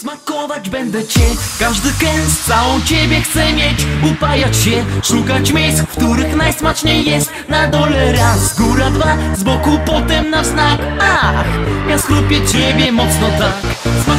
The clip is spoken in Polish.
Smakować będę cię, każdy kęs, całą ciebie chcę mieć. Upajać się, szukać miejsc, w których najsmaczniej jest. Na dole raz, góra dwa, z boku potem na wznak. Ach, ja skrupię ciebie mocno tak.